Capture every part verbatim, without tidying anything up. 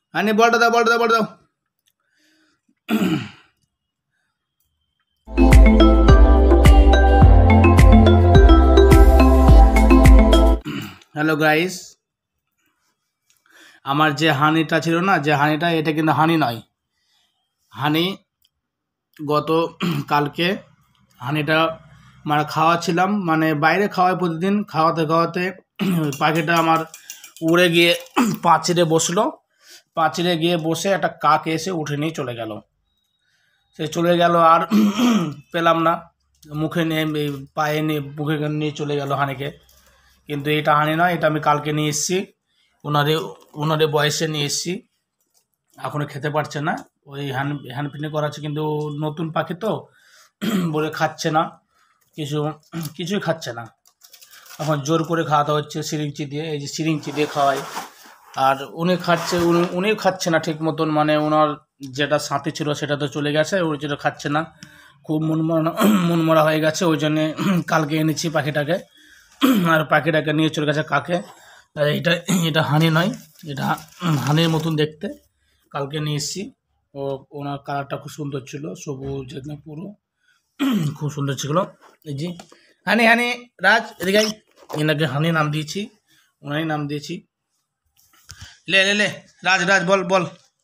হানি বলটা দাও বলটা দাও বলটা দাও। হ্যালো গাইস, আমার যে হানিটা ছিল না, যে হানিটা, এটা কিন্তু হানি নয়। হানি গত কালকে হানিটা মানে খাওয়াচ্ছিলাম, মানে বাইরে খাওয়াই প্রতিদিন, খাওয়াতে খাওয়াতে পাখিটা আমার উড়ে গিয়ে পাঁচিরে বসলো। পাঁচিরে গিয়ে বসে একটা কাক এসে উঠে নিয়ে চলে গেল। সে চলে গেল আর পেলাম না, মুখে নিয়ে পায়ে নিয়ে মুখে নিয়ে চলে গেল হানিকে। কিন্তু এটা হানি নয়, এটা আমি কালকে নিয়ে এসেছি, ওনারে ওনারে বয়সে নিয়ে এসেছি। এখনও খেতে পারছে না, ওই হ্যান্ড হ্যান্ড ফিডিং করাচ্ছে, কিন্তু নতুন পাখি তো বলে খাচ্ছে না, কিছু কিছুই খাচ্ছে না। এখন জোর করে খাওয়াতে হচ্ছে সিরিঞ্চি দিয়ে, এই যে সিরিঞ্চি দিয়ে খাওয়াই। আর উনি খাচ্ছে, উনি উনিও খাচ্ছে না ঠিক মতন, মানে ওনার যেটা সাথী ছিল সেটা তো চলে গেছে, ওই যেটা খাচ্ছে না, খুব মনমরা মনমরা হয়ে গেছে। ওই জন্যে কালকে এনেছি পাখিটাকে, আর পাখিটাকে নিয়ে চলে গেছে কাকে। আর এটা এটা হানি নয়, এটা হানির মতন দেখতে, কালকে নিয়ে এসেছি। ও ওনার কালারটা খুব সুন্দর ছিল, সবুজ একদম পুরো, খুব সুন্দর ছিল। এই যে হানি হানি রাজ এদিকে, এনাকে হানি নাম দিয়েছি, ওনারই নাম দিয়েছি। লে লে লে রাজ রাজ বল বল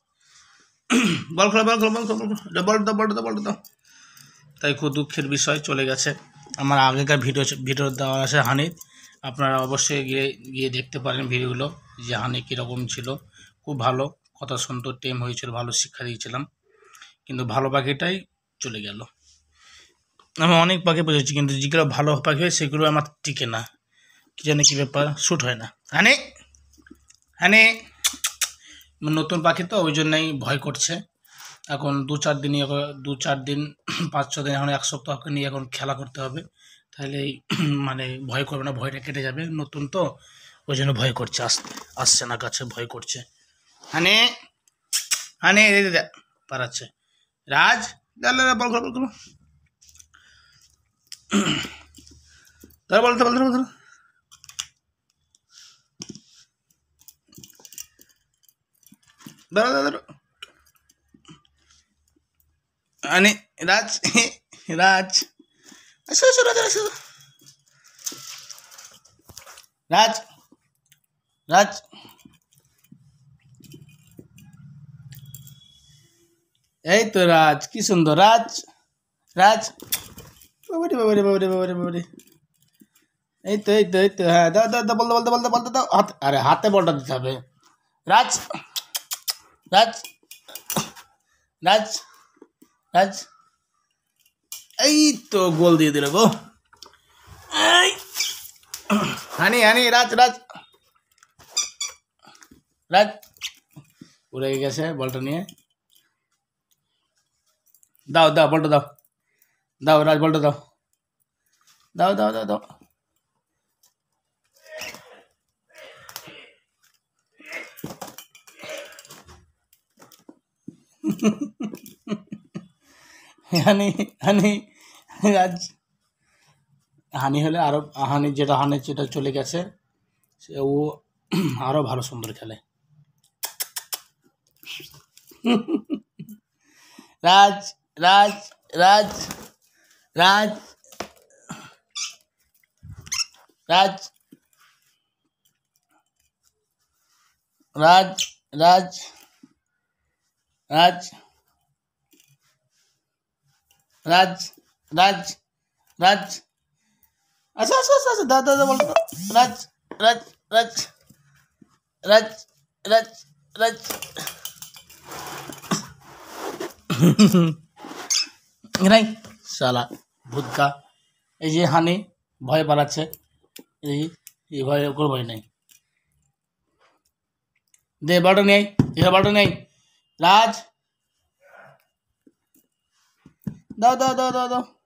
বল খেলো বল খেলো বল খেলো বল দাও বল দাও বল দাও। তাই খুব দুঃখের বিষয়, চলে গেছে। আমার আগেকার ভিডিও ভিডিও দেওয়া আছে হানির, আপনারা অবশ্যই গিয়ে গিয়ে দেখতে পারেন ভিডিওগুলো, যে হানি কীরকম ছিল। খুব ভালো, কথা সুন্দর, টেম হয়েছিল, ভালো শিক্ষা দিয়েছিলাম। কিন্তু ভালো পাখিটাই চলে গেল। আমি অনেক পাখি বুঝেছি, কিন্তু যেগুলো ভালো পাখি হয় সেগুলো আমার টিকে না, কী জানি কী ব্যাপার, শ্যুট হয় না। হানি হানি নতুন পাখি তো, ওই জন্যই ভয় করছে। এখন দু চার দিনই দু চার দিন পাঁচ ছ দিন, এখন এক সপ্তাহ নিয়ে এখন খেলা করতে হবে, তাহলে মানে ভয় করবে না, ভয়টা কেটে যাবে। নতুন তো, ওই জন্য ভয় করছে, আসতে আসছে না কাছে, ভয় করছে। হানি হানি পারাচ্ছে রাজ, বল বল বল ধর বলতে বলতে বলতে ধরো ধরো হানি রাজ রাজ আসো আসো রাজ আসো রাজ রাজ এই তো রাজ, কি সুন্দর রাজ রাজ, বাবারে বাবারে বাবারে বাবারে বাবারে, এই তো এই তো এই তো, হ্যাঁ দাও দাও দাও, বলতে বলতে বলতে বলতে দাও হাত, আরে হাতে বলটা দিতে হবে। রাজ রাজ রাজ রাজ, এই তো গোল দিয়ে দিল গো। এই হানি হানি রাজ রাজ রাজ, উড়ে গেছে বলটা নিয়ে। দাও দাও বলটা দাও, দাও রাজ বলটা দাও, দাও দাও দাও দাও। হানি হানি রাজ, হানি হলে আরো, হানি যেটা হানি যেটা চলে গেছে, সে ও আরো ভালো সুন্দর খেলে। রাজ রাজ রাজ রাজ রাজ রাজ রাজ রাজ রাজ রাজ রাজ, আচ্ছা আচ্ছা আচ্ছা আচ্ছা, দাও দাও দাও বলতো রাজ রাজ রাজ রাজ রাজ রাজ। নাই শালা ভূতকা, এই যে হানি ভয় পালাচ্ছে, এই এই ভয়, ওর ভয় নেই। দে বালটা নেই, এবার বালটা নেই রাজ, দাও দাও দাও দাও দাও।